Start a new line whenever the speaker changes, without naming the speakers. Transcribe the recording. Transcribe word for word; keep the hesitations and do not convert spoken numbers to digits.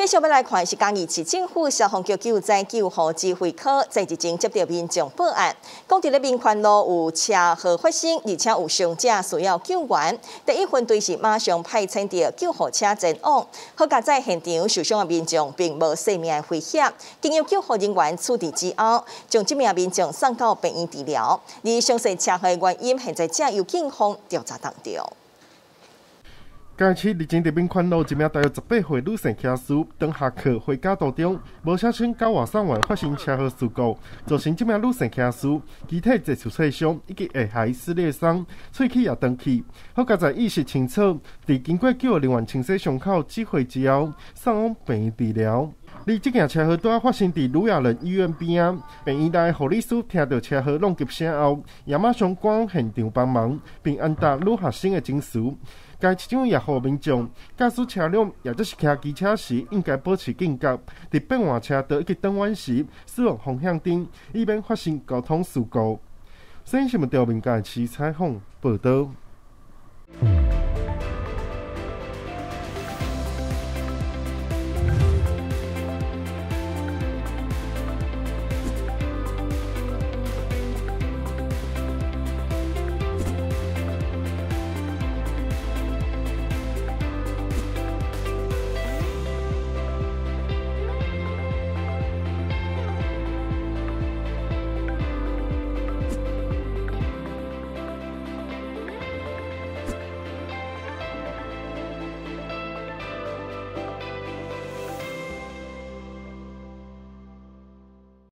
继续要来看是嘉义市政府消防局救灾救护指挥科在日前接到民众报案，讲伫咧民权路有车祸发生，而且有伤者需要救援。第一分队是马上派遣到救护车前往，好在在现场受伤的民众并无生命的威胁，经由救护人员处理之后，将这名民众送到病院治疗。而详细车祸的原因，现在正由警方调查当中。
嘉义市日前伫民权路一名大约十八岁女性骑士，当下课回家途中，无小心到外送员发生车祸事故，造成这名女性骑士机体接受挫伤，以及下骸撕裂伤，喙齿也断去。好在在意识清楚，伫经过救护人员清洗伤口止血之后，送往病院治疗。而这件车祸拄发生伫吕亚人医院边仔，病院内护理师听到车祸弄急声后，也马上赶往现场帮忙，并安达女学生的情绪。该市长也呼吁民众驾驶车辆，也就是骑机车时，应该保持警觉，伫变换车道以及转弯时使用方向灯，以免发生交通事故。新闻新闻调民嘉义市采访报道。